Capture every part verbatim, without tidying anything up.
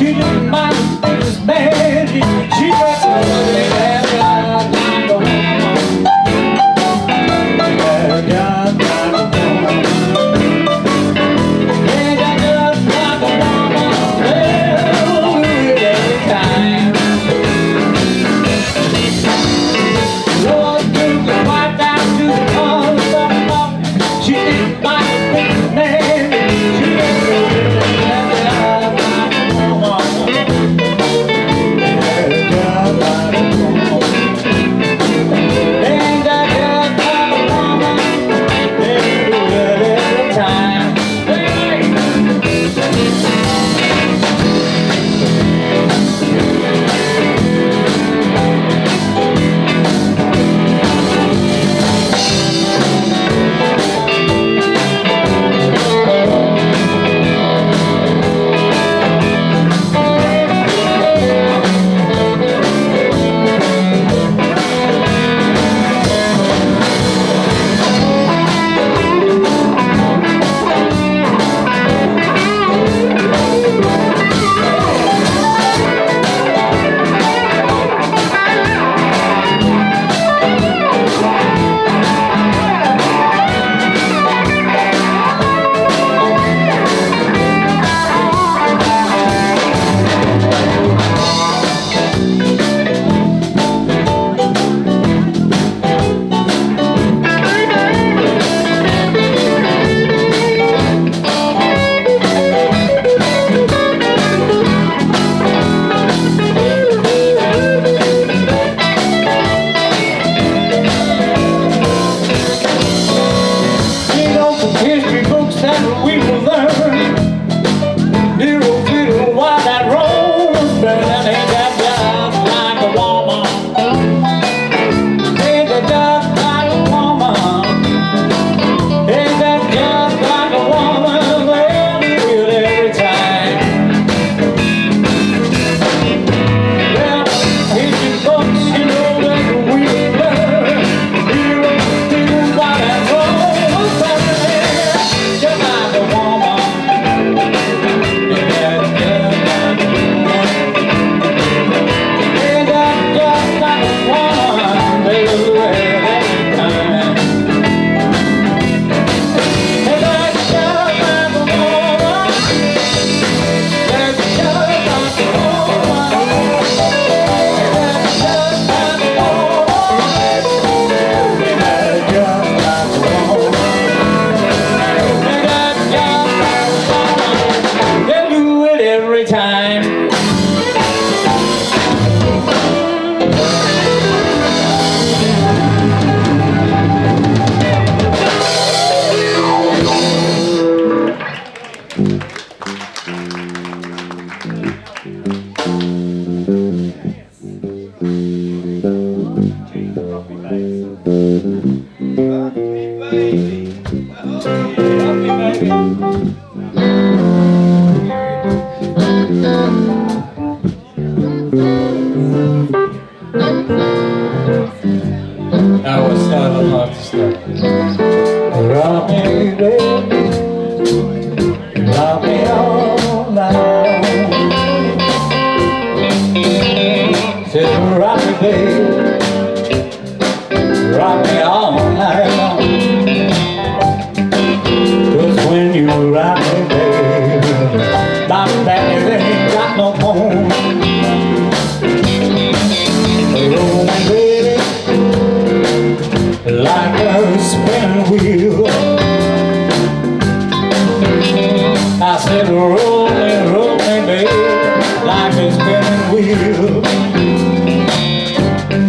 She didn't mind things bad. She got somebody that got like a woman. That got like a woman. Yeah, that got like a woman. Well, every time. Lord took the wife down to the corner of the morning. She didn't mind things bad. She got somebody that got like a woman. That got like a woman. And that got like a woman. They do it every time. Hey! History books that we will learn. Little fiddle while that rose, but that ain't that just like a woman. Ain't that just like a woman. Ain't that just like a woman. Well, we do it every time. Well, history books, you know that we will learn. Little fiddle while that rose, but just like a woman. Yeah, just like a woman. Yeah, just, just like a woman. They do it every time. Yeah, that's just like a woman. That's just like a woman. That's just like a woman. That's just like a woman. They do it every time. Now we'll start on off the start. Rock me, baby. Rock me all night. Said rock me, baby. Rock me all night long. 'Cause when you rock me, baby, my back ain't got no bone. Roll me, baby, like a spinning wheel. I said roll me, roll me, baby, like a spinning wheel.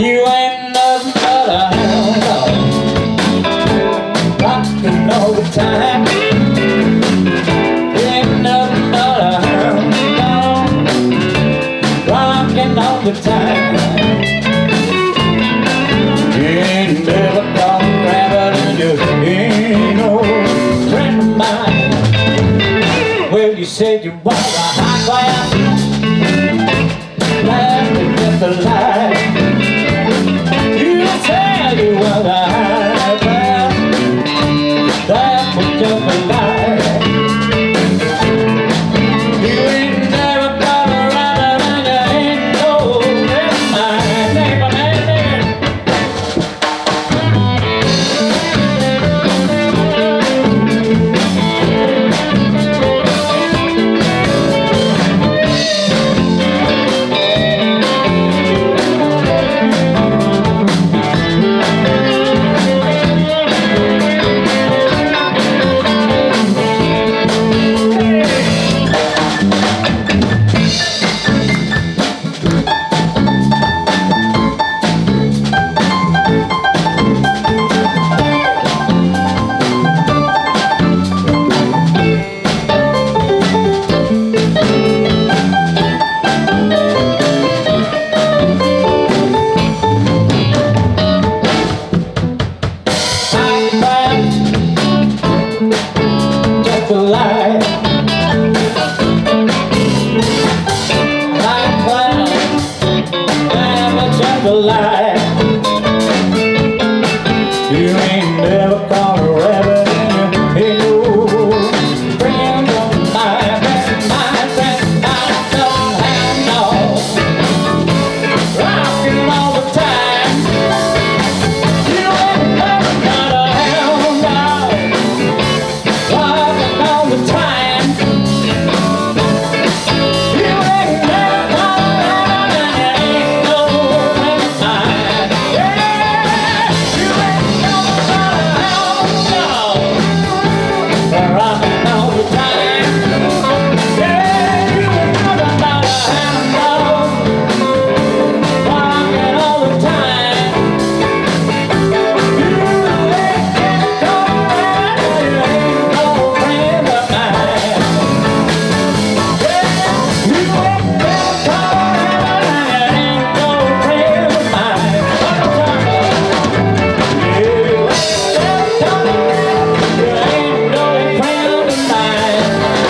You ain't nothing but a hound dog, rocking all the time. You ain't nothing but a hound dog, rocking all the time. You ain't never caught a rabbit and you ain't no friend of mine. Well, you said you was a high class, that's just a lie. You said you was a high class, that was just a lie. You ain't never got a rabbit and you ain't no friend of mine. Neighbor, neighbor. Just a lie. High class, never just a lie. You ain't never caught a rabbit and you ain't no friend of mine. My friend, my dog, hound dog, rocking all the time. You ain't never got a hound dog, rocking all the time. You ain't never got a rabbit and you ain't no friend of mine. Yeah, you ain't never got a hound dog, rocking all the time. Yeah, you ain't never got a hound dog, rocking all the time. You ain't never got a rabbit and you ain't no friend of mine. Yeah, you ain't never got a rabbit and you ain't no friend of mine. One more time. Yeah, you ain't never got a rabbit, you ain't no friend of mine.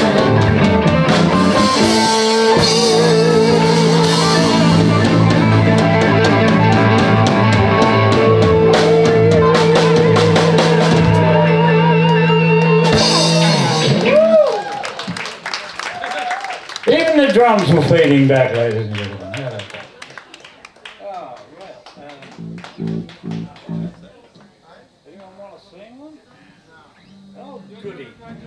Even the drums were fading back, ladies and gentlemen. How about that? Oh, well. Anyone want to sing one? Oh, goody.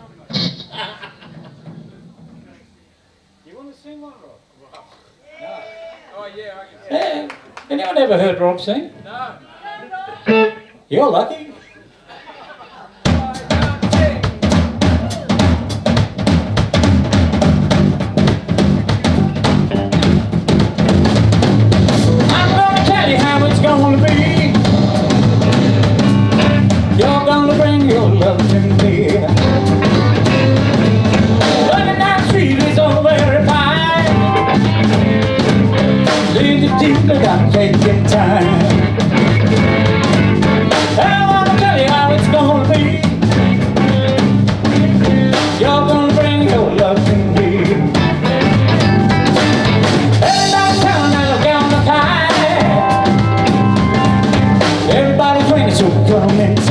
You want to sing one, Rob? No. Oh yeah, I can Eh, anyone ever heard Rob sing? No. You're lucky. I'm gonna tell you how it's gonna be. You're gonna bring your love to me. Running down the street is all very fine. Leave the deep, look, I'm taking time. I wanna tell you how it's gonna be. You're gonna bring your love to me. Heading downtown and look down the pine. Everybody's waiting, so come inside.